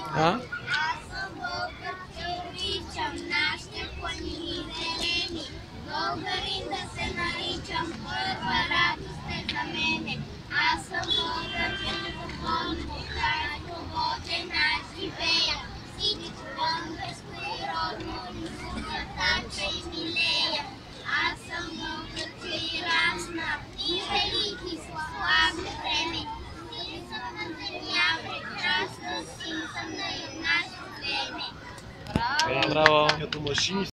А? Аз съм българ, те обичам, нашите планини зелени. Българин да се наричам, първа радост е за мене. Аз съм българ, безпокойно, край свободен аз живея. Всичко безприродно, любовта тача и милея. Аз съм българ, че и разна, и велики славно време. Син съм на земя, прекрасна, син съм на нашето време. Браво! Като машини